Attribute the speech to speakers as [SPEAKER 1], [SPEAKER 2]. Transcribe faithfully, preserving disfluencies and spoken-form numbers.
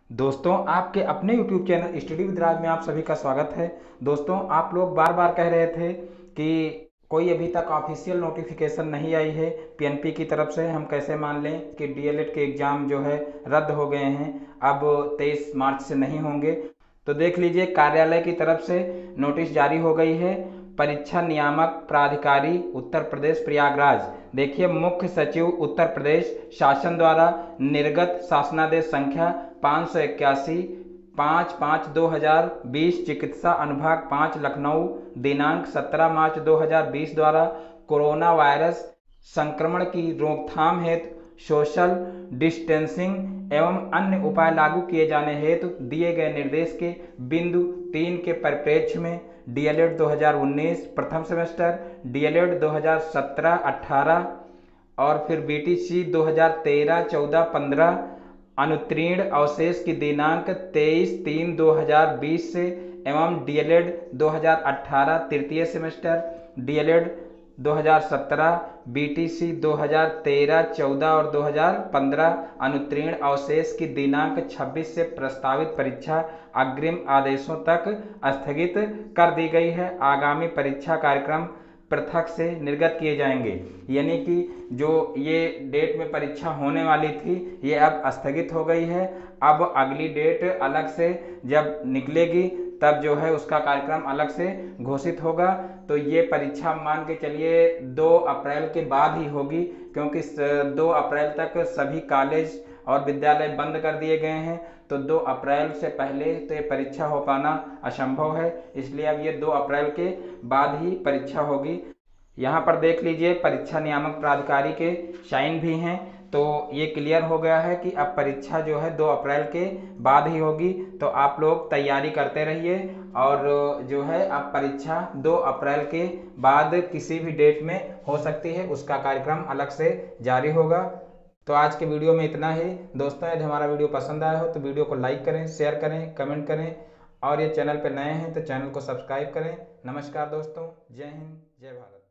[SPEAKER 1] दोस्तों, आपके अपने YouTube channel study with Raj में आप सभी का स्वागत है। दोस्तों, आप लोग बार बार कह रहे थे कि कोई अभी तक ऑफिशियल नोटिफिकेशन नहीं आई है पीएनपी की तरफ से, हम कैसे मान लें कि डीएलएड के एग्ज़ाम जो है रद्द हो गए हैं, अब तेईस मार्च से नहीं होंगे। तो देख लीजिए, कार्यालय की तरफ से नोटिस जारी हो गई है। परीक्षा नियामक प्राधिकारी उत्तर प्रदेश प्रयागराज, देखिए, मुख्य सचिव उत्तर प्रदेश शासन द्वारा निर्गत शासनादेश संख्या पाँच सौ इक्यासी पाँच पाँच दो हजार बीस चिकित्सा अनुभाग पाँच लखनऊ दिनांक सत्रह मार्च दो हजार बीस द्वारा कोरोना वायरस संक्रमण की रोकथाम हेतु सोशल डिस्टेंसिंग एवं अन्य उपाय लागू किए जाने हेतु दिए गए निर्देश के बिंदु तीन के परिप्रेक्ष्य में डीएलएड दो हजार उन्नीस प्रथम सेमेस्टर, डीएलएड दो हजार सत्रह अठारह और फिर बीटीसी दो हजार तेरह चौदह पंद्रह अनुत्तीर्ण अवशेष की दिनांक तेईस तीन दो हजार बीस से एवं डीएलएड दो हजार अठारह तृतीय सेमेस्टर, डीएलएड दो हजार सत्रह, बीटीसी दो हजार तेरह चौदह और दो हजार पंद्रह अनुत्तीर्ण अवशेष की दिनांक छब्बीस से प्रस्तावित परीक्षा अग्रिम आदेशों तक स्थगित कर दी गई है। आगामी परीक्षा कार्यक्रम पृथक से निर्गत किए जाएंगे। यानी कि जो ये डेट में परीक्षा होने वाली थी ये अब स्थगित हो गई है। अब अगली डेट अलग से जब निकलेगी तब जो है उसका कार्यक्रम अलग से घोषित होगा। तो ये परीक्षा मान के चलिए दो अप्रैल के बाद ही होगी, क्योंकि दो अप्रैल तक सभी कॉलेज और विद्यालय बंद कर दिए गए हैं। तो दो अप्रैल से पहले तो ये परीक्षा हो पाना असंभव है, इसलिए अब ये दो अप्रैल के बाद ही परीक्षा होगी। यहाँ पर देख लीजिए, परीक्षा नियामक प्राधिकारी के साइन भी हैं, तो ये क्लियर हो गया है कि अब परीक्षा जो है दो अप्रैल के बाद ही होगी। तो आप लोग तैयारी करते रहिए और जो है अब परीक्षा दो अप्रैल के बाद किसी भी डेट में हो सकती है, उसका कार्यक्रम अलग से जारी होगा। तो आज के वीडियो में इतना ही। दोस्तों, यदि हमारा वीडियो पसंद आया हो तो वीडियो को लाइक करें, शेयर करें, कमेंट करें और ये चैनल पर नए हैं तो चैनल को सब्सक्राइब करें। नमस्कार दोस्तों, जय हिंद, जय भारत।